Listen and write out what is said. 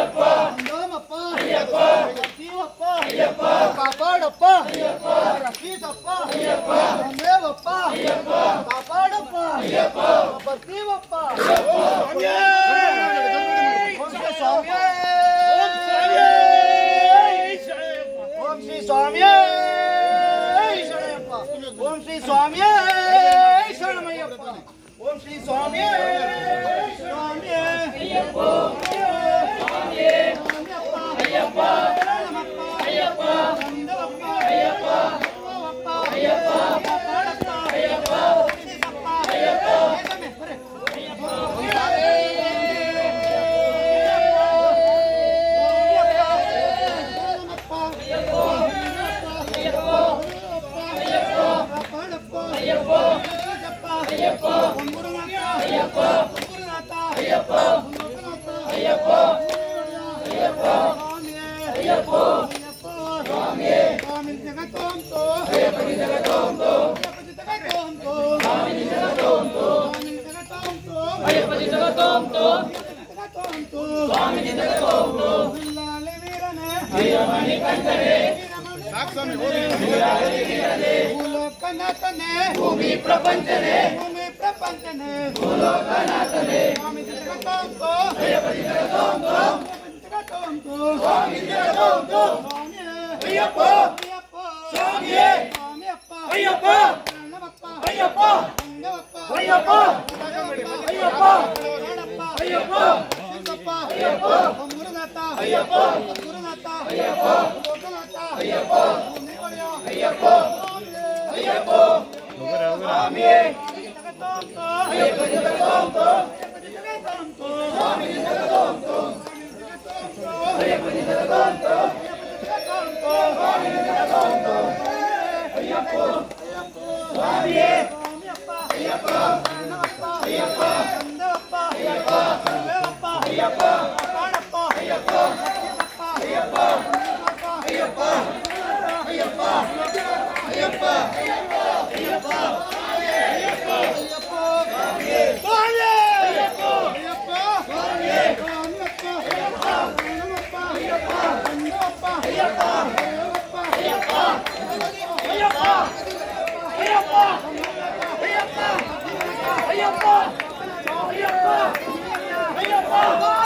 ಅಂದಾಮಪ್ಪ ಜೀವಪ್ಪ ಕಾಪಾಡಪ್ಪ ರಕ್ಷಿಸಪ್ಪ ವಂದೇವಪ್ಪ ಕಾಪಾಡಪ್ಪ ಬರ್ತೀವಪ್ಪ ಓಂ ಶ್ರೀ ಸ್ವಾಮಿಯೇ ಶರಣಯ್ಯಪ್ಪ ಓಂ ಶ್ರೀ ಸ್ವಾಮಿಯೇ ಶರಣಮಯ್ಯಪ್ಪ ಓಂ ಶ್ರೀ ಸ್ವಾಮಿಯೇ ಸ್ವಾಮಿಯೇ ಅಯ್ಯಪ್ಪ ಸ್ವಾಮಿಯೇ ಅಯ್ಯಪ್ಪ ಶರಣಮಪ್ಪ ಅಯ್ಯಪ್ಪ ವಂದವಪ್ಪ ಅಯ್ಯಪ್ಪ ಅಯ್ಯಪ್ಪ ಅಯ್ಯಪ್ಪ ಕಾಪಾಡಪ್ಪ ಅಯ್ಯಪ್ಪ ರಕ್ಷಿಸಪ್ಪ ಅಯ್ಯಪ್ಪ ಭೂಮಿ ಪ್ರಪಂಚನೆ ಭೂಲೋಕನಾಥನೆ ಸ್ವಾಮಿ ಜಗತ್ತೋಂತೋ ಅಯ್ಯಪ್ಪ ಜಗತ್ತೋಂತೋ ಸ್ವಾಮಿ ಜಗತ್ತೋಂತೋ ಅಯ್ಯಪ್ಪ ಸ್ವಾಮಿಯೇ ಸ್ವಾಮಿಯಪ್ಪ ಅಯ್ಯಪ್ಪ ಶರಣಮಪ್ಪ ಅಯ್ಯಪ್ಪ ವಂದವಪ್ಪ ಅಯ್ಯಪ್ಪ ಅಯ್ಯಪ್ಪ ಅಯ್ಯಪ್ಪ ಸಿದ್ದಪ್ಪ ಅಯ್ಯಪ್ಪ ಗುರುನಾಥ ಅಯ್ಯಪ್ಪ ಗುರುನಾಥ ಅಯ್ಯಪ್ಪ ಲೋಕನಾಥ ಅಯ್ಯಪ್ಪ ಅಯ್ಯಪ್ಪ ಅಯ್ಯಪ್ಪ ಸ್ವಾಮಿಯೇ ಅಯ್ಯಪ್ಪ ಜಗತ್ತೋಂತೋ ಸ್ವಾಮಿ ಜಗತ್ತೋಂತೋ ಅಯ್ಯಪ್ಪ ಜಗತ್ತೋಂತೋ ಸ್ವಾಮಿ ಜಗತ್ತೋಂತೋ ಅಯ್ಯಪ್ಪ ಸ್ವಾಮಿಯೇ ಅಯ್ಯಪ್ಪ ಶರಣಮಪ್ಪ ಅಯ್ಯಪ್ಪ ವಂದವಪ್ಪ ಅಯ್ಯಪ್ಪ ವಂದೇವಪ್ಪ ಅಯ್ಯಪ್ಪ ಕಾಪಾಡಪ್ಪ ಅಯ್ಯಪ್ಪ ರಕ್ಷಿಸಪ್ಪ ಅಯ್ಯಪ್ಪ ಅಯ್ಯಪ್ಪ ಅಯ್ಯಪ್ಪ ಅಯ್ಯಪ್ಪ ಅಯ್ಯಪ್ಪ ಅಯ್ಯಪ್ಪ